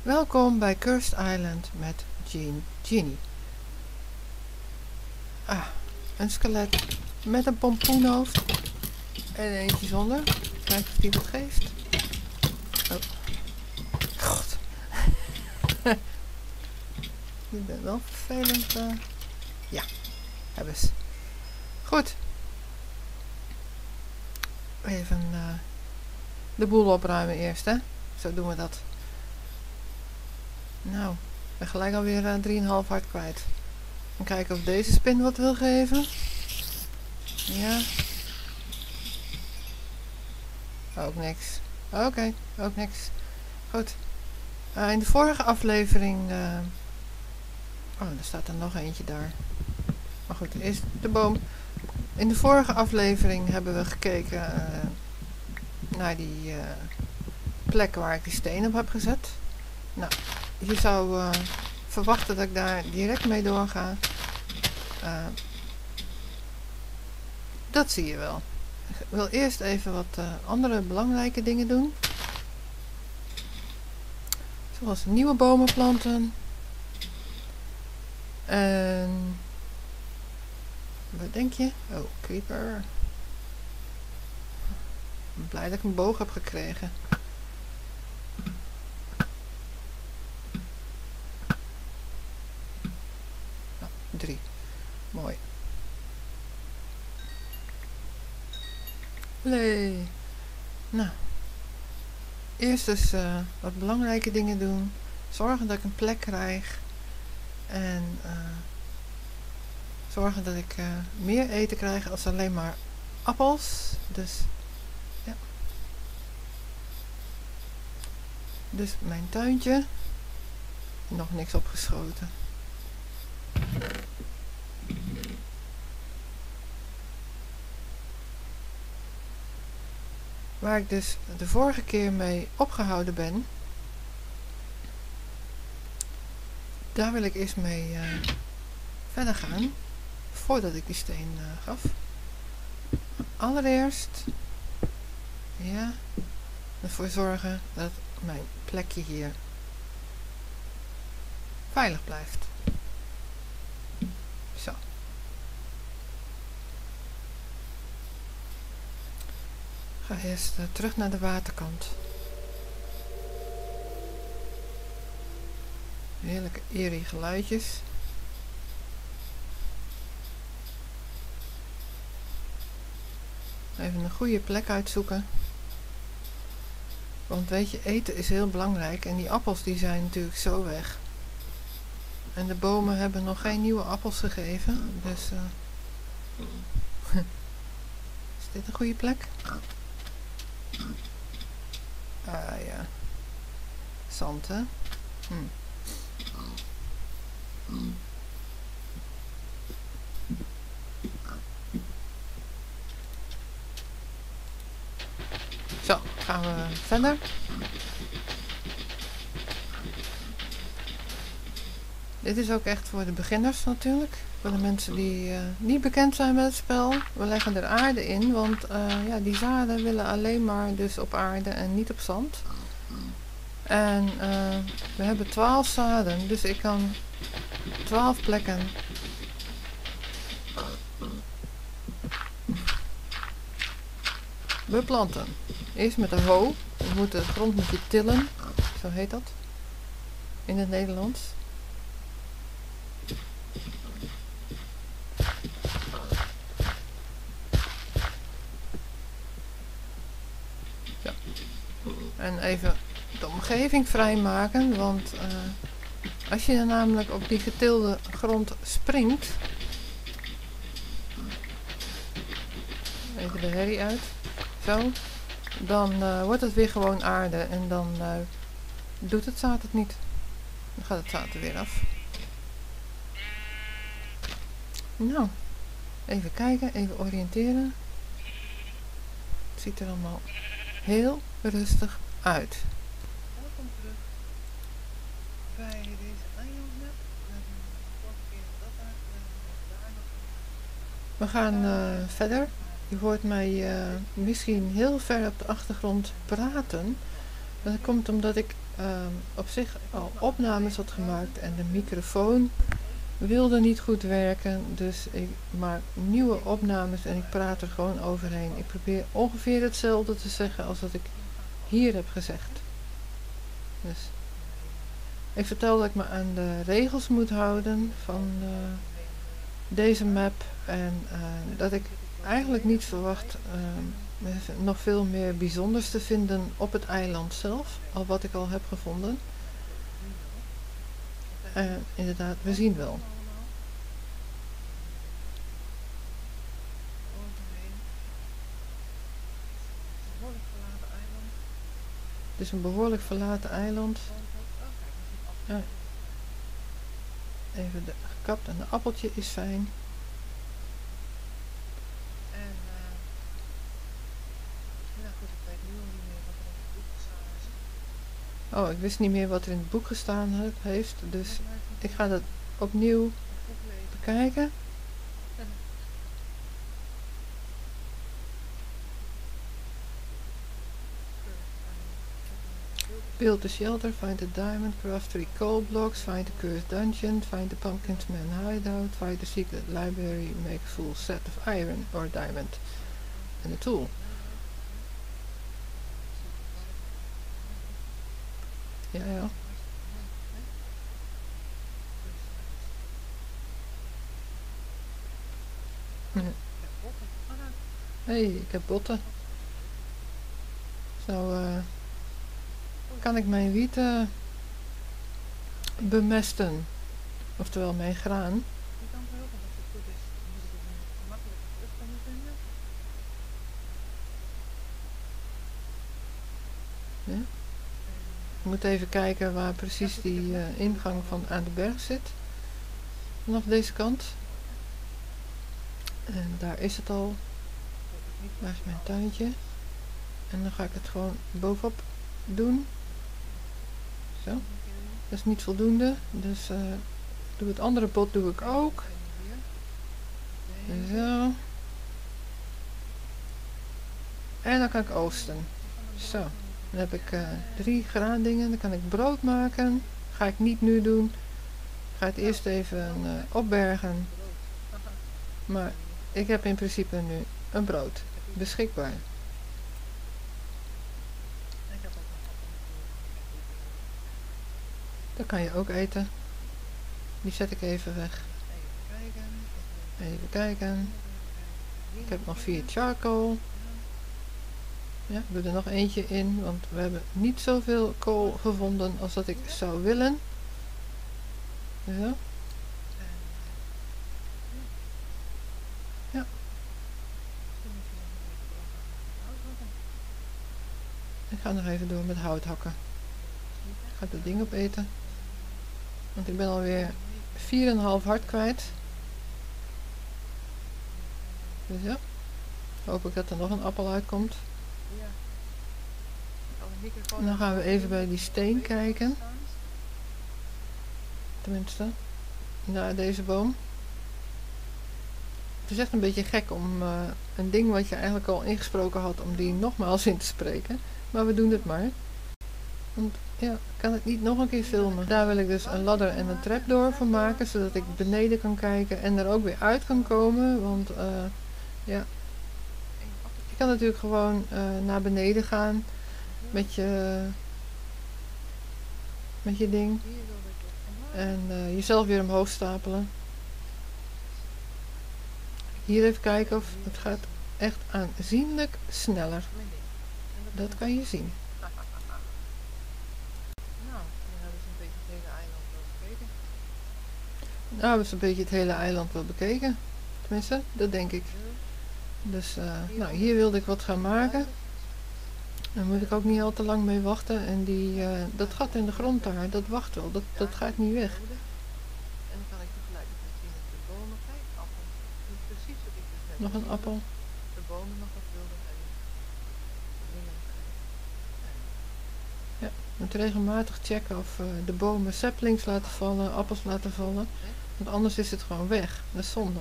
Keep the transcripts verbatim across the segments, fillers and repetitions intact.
Welkom bij Cursed Island met Jean Genie. Ah, een skelet met een pompoenhoofd en eentje zonder. Kijken of die wat geeft. Oh. God. Je bent wel vervelend. Uh... Ja, hebben ze. Goed. Even uh, de boel opruimen eerst, hè. Zo doen we dat. Nou, ik ben gelijk alweer uh, drie komma vijf hart kwijt. En kijken of deze spin wat wil geven. Ja. Ook niks. Oké, okay, ook niks. Goed. Uh, in de vorige aflevering... Uh... Oh, er staat er nog eentje daar. Maar goed, eerst de boom. In de vorige aflevering hebben we gekeken uh, naar die uh, plek waar ik die steen op heb gezet. Nou, je zou uh, verwachten dat ik daar direct mee doorga. Uh, dat zie je wel. Ik wil eerst even wat uh, andere belangrijke dingen doen. Zoals nieuwe bomen planten. En... wat denk je? Oh, creeper. Ik ben blij dat ik een boog heb gekregen. Oh, drie. Mooi. Nee. Nou. Eerst dus uh, wat belangrijke dingen doen. Zorgen dat ik een plek krijg. En uh, zorgen dat ik uh, meer eten krijg als alleen maar appels. Dus ja. Dus mijn tuintje. Nog niks opgeschoten. Waar ik dus de vorige keer mee opgehouden ben. Daar wil ik eerst mee uh, verder gaan. Voordat ik die steen uh, gaf. Allereerst. Ja. Ervoor zorgen dat mijn plekje hier veilig blijft. Zo. Ik ga eerst uh, terug naar de waterkant. Heerlijke eerie geluidjes. Even een goede plek uitzoeken. Want weet je, eten is heel belangrijk. En die appels die zijn natuurlijk zo weg. En de bomen hebben nog geen nieuwe appels gegeven. Dus uh, is dit een goede plek? Ah ja. Zand, hè? Hm. Zo, gaan we verder. Dit is ook echt voor de beginners natuurlijk. Voor de mensen die uh, niet bekend zijn met het spel. We leggen er aarde in, want uh, ja, die zaden willen alleen maar dus op aarde en niet op zand. En uh, we hebben twaalf zaden, dus ik kan twaalf plekken beplanten. Eerst met een hoe. Je moet de grond moet je tillen. Zo heet dat. In het Nederlands. Zo. En even de omgeving vrijmaken. Want uh, als je namelijk op die getilde grond springt. Even de herrie uit. Zo. Dan uh, wordt het weer gewoon aarde. En dan uh, doet het zaad het niet. Dan gaat het zaad er weer af. Nou. Even kijken. Even oriënteren. Het ziet er allemaal heel rustig uit. Welkom terug bij deze eilandmap. We gaan uh, verder. Je hoort mij uh, misschien heel ver op de achtergrond praten. Dat komt omdat ik um, op zich al opnames had gemaakt en de microfoon wilde niet goed werken. Dus ik maak nieuwe opnames en ik praat er gewoon overheen. Ik probeer ongeveer hetzelfde te zeggen als wat ik hier heb gezegd. Dus ik vertel dat ik me aan de regels moet houden van uh, deze map. En uh, dat ik eigenlijk niet verwacht uh, nog veel meer bijzonders te vinden op het eiland zelf. Al wat ik al heb gevonden. Uh, inderdaad, we zien wel. Het is een behoorlijk verlaten eiland. Ja. Even de, gekapt en een appeltje is fijn. En uh, nou goed, ik weet nu al niet meer wat er in het boek gestaan is. Oh, ik wist niet meer wat er in het boek gestaan he, heeft, dus ik ga dat opnieuw bekijken. Build the shelter, find a diamond, craft three coal blocks, find the cursed dungeon, find the pumpkin's man hideout, find the secret library, make a full set of iron or diamond, and a tool. Ja, ja. Hé, hey, ik heb botten. Zo, uh, kan ik mijn wiet uh, bemesten. Oftewel mijn graan. Ja. Ik moet even kijken waar precies die uh, ingang van aan de berg zit. Vanaf deze kant. En daar is het al. Daar is mijn tuintje. En dan ga ik het gewoon bovenop doen. Zo. Dat is niet voldoende. Dus uh, doe het andere pot doe ik ook. Zo. En dan kan ik oosten. Zo. Dan heb ik uh, drie graandingen. Dan kan ik brood maken. Ga ik niet nu doen. Ik ga het eerst even uh, opbergen. Maar ik heb in principe nu een brood beschikbaar. Dat kan je ook eten. Die zet ik even weg. Even kijken. Ik heb nog vier charcoal. Ja, ik doe er nog eentje in, want we hebben niet zoveel kool gevonden als dat ik zou willen. Zo. Ja. Ik ga nog even door met hout hakken. Ik ga dat ding opeten. Want ik ben alweer vier komma vijf hart kwijt. Dus ja. Hoop ik dat er nog een appel uitkomt. En dan gaan we even bij die steen kijken. Tenminste, naar deze boom. Het is echt een beetje gek om uh, een ding wat je eigenlijk al ingesproken had, om die nogmaals in te spreken. Maar we doen het maar. Want ja, ik kan het niet nog een keer filmen. Daar wil ik dus een ladder en een trapdoor voor maken, zodat ik beneden kan kijken en er ook weer uit kan komen. Want uh, ja, je kan natuurlijk gewoon uh, naar beneden gaan met je, met je ding. En uh, jezelf weer omhoog stapelen. Hier even kijken of het gaat echt aanzienlijk sneller. Dat kan je zien. Nou, we hebben een beetje het hele eiland wel bekeken. Tenminste, dat denk ik. Dus, uh, nou, hier wilde ik wat gaan maken. Daar moet ik ook niet al te lang mee wachten. En die, uh, dat gat in de grond daar, dat wacht wel. Dat, dat gaat niet weg. En dan kan ik tegelijkertijd zien dat de bomen, kijk, appel. Precies wat ik dus net nog een appel. De bomen nog wat wilden hebben. Ja, je moet regelmatig checken of uh, de bomen saplings laten vallen, appels laten vallen. Want anders is het gewoon weg. Dat is zonde.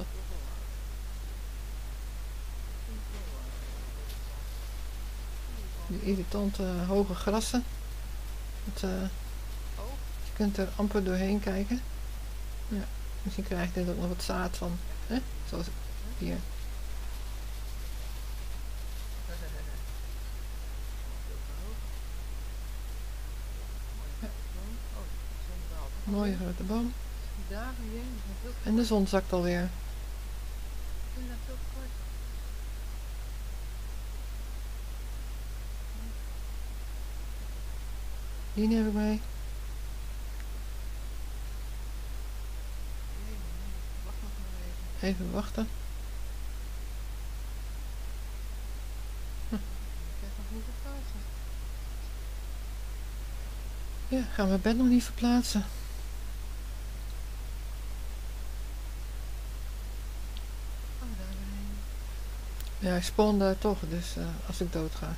Die irritante hoge grassen. Het, uh, je kunt er amper doorheen kijken. Ja, misschien krijg je er ook nog wat zaad van. Hè? Zoals hier. Ja. Mooie grote boom. En de zon zakt alweer. Die neem ik mee. Even wachten. Hm. Ja, gaan we mijn bed nog niet verplaatsen. Ja, ik spawn daar toch, dus uh, als ik dood ga.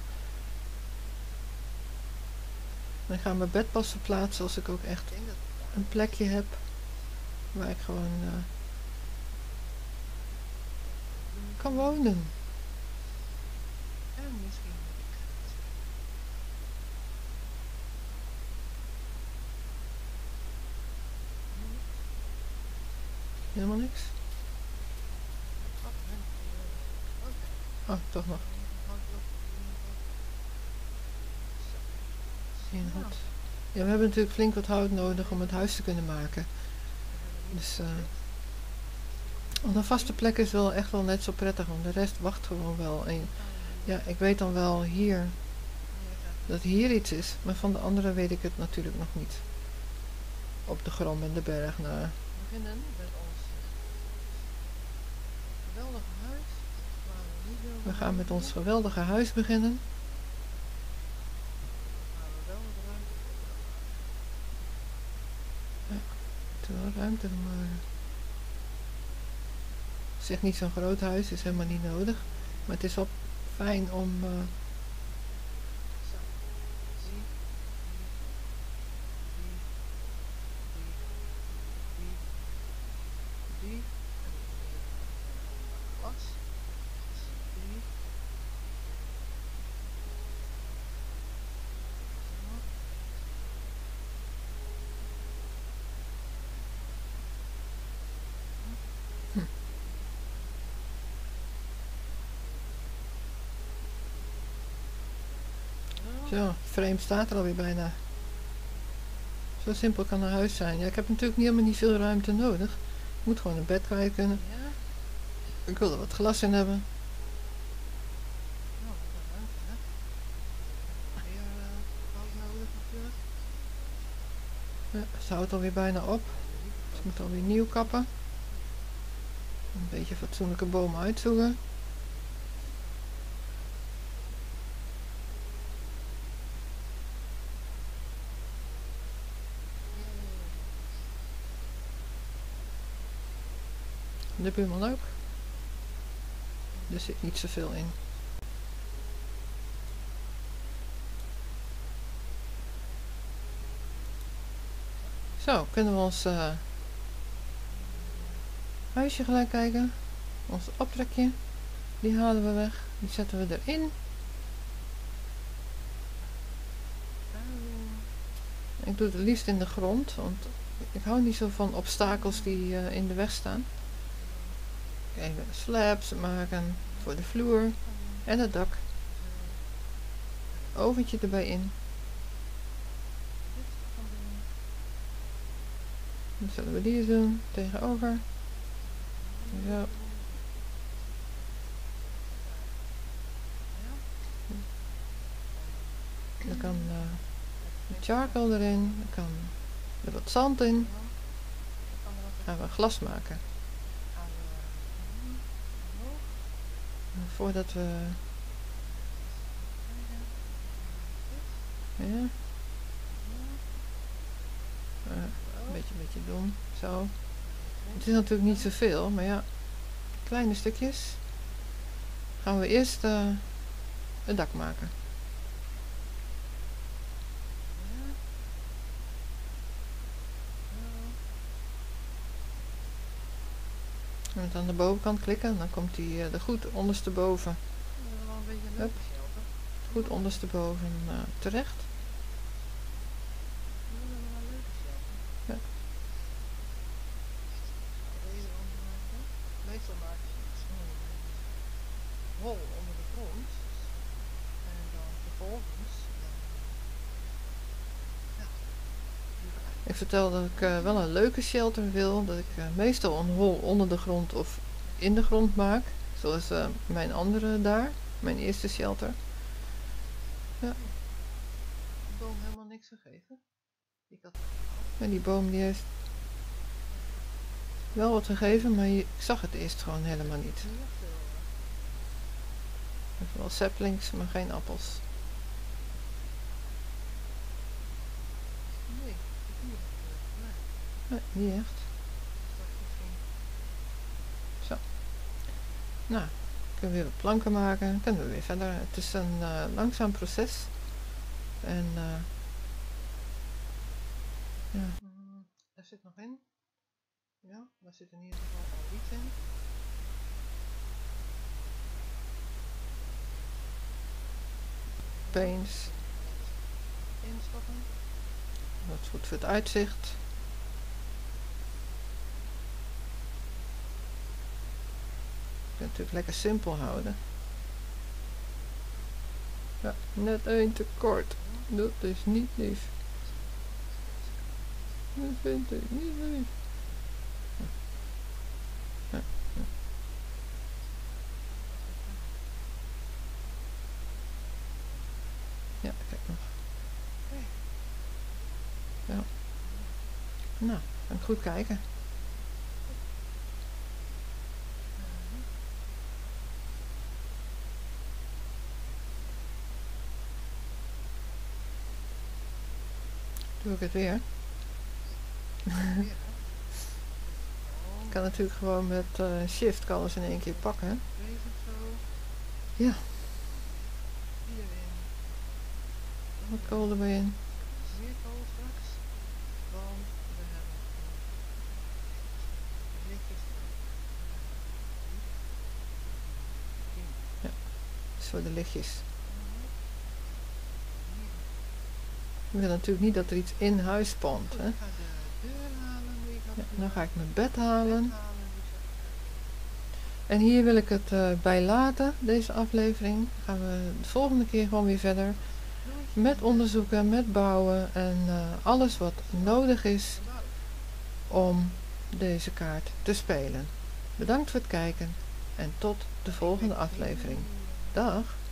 Dan ga ik mijn bed pas verplaatsen als ik ook echt een plekje heb waar ik gewoon uh, kan wonen. Helemaal niks. Oh, toch nog. Goed. Ja, we hebben natuurlijk flink wat hout nodig om het huis te kunnen maken. Dus uh, want een vaste plek is wel echt wel net zo prettig, want de rest wacht gewoon wel. En ja, ik weet dan wel hier dat hier iets is, maar van de andere weet ik het natuurlijk nog niet. Op de Grom en de berg naar. We beginnen met ons geweldige huis. We gaan met ons geweldige huis beginnen. Ja, wel ruimte maar. Ik zeg niet zo'n groot huis, is helemaal niet nodig. Maar het is wel fijn om. Uh, Zo, frame staat er alweer bijna. Zo simpel kan een huis zijn. Ja, ik heb natuurlijk niet, helemaal niet veel ruimte nodig. Ik moet gewoon een bed kwijt kunnen. Ja. Ik wil er wat glas in hebben. Nou, wat een ruimte, hè? Weer uh, hout nodig natuurlijk. Ja, het houdt alweer bijna op. Dus ik moet alweer nieuw kappen. Een beetje fatsoenlijke bomen uitzoeken. De buurman ook. Er zit niet zoveel in. Zo, kunnen we ons uh, huisje gelijk kijken. Ons optrekje. Die halen we weg. Die zetten we erin. Ik doe het liefst in de grond, want ik hou niet zo van obstakels die uh, in de weg staan. Even slabs maken voor de vloer en het dak. Oventje erbij in. Dan zullen we die eens doen, tegenover. Zo. Dan kan uh, de charcoal erin, dan kan er wat zand in. Dan gaan we glas maken. Voordat we ja, uh, een beetje, een beetje doen, zo. Het is natuurlijk niet zoveel, maar ja, kleine stukjes. Gaan we eerst uh, het dak maken. Je moet aan de bovenkant klikken, dan komt die uh, er goed ondersteboven. Hup. Goed ondersteboven uh, terecht. hol onder de grond. En dan vervolgens... Ja. Ik vertel dat ik uh, wel een leuke shelter wil. Dat ik uh, meestal een hol onder de grond of in de grond maak. Zoals uh, mijn andere daar. Mijn eerste shelter. Ja. Die boom helemaal niks gegeven. Ik had... En die boom die heeft wel wat gegeven, maar je, ik zag het eerst gewoon helemaal niet. Even wel saplings, maar geen appels. Nee, nee, niet echt. Zo. Nou, kunnen we weer wat planken maken. Kunnen we weer verder. Het is een uh, langzaam proces. En uh, ja, mm, daar zit nog in. Ja, daar zit in ieder geval al iets in. Paints. Instappen. Dat is goed voor het uitzicht. Ik kan het natuurlijk lekker simpel houden. Ja, net één te kort. Dat is niet lief. Dat vind ik niet lief. Ja, ja. Ja, kijk nog. Ja. Nou, dan goed kijken. Doe ik het weer? Ik kan natuurlijk gewoon met uh, shift kan alles in één keer pakken. Ja. Wat kool er weer in? Meer kool straks. Want we hebben lichtjes. Ja, dat is voor de lichtjes. Ik wil natuurlijk niet dat er iets in huis spant. Hè? Ik ga de deur halen. Ja, dan ga ik mijn bed halen. En hier wil ik het uh, bij laten, deze aflevering. Dan gaan we de volgende keer gewoon weer verder. Met onderzoeken, met bouwen en uh, alles wat nodig is om deze kaart te spelen. Bedankt voor het kijken en tot de volgende aflevering. Dag!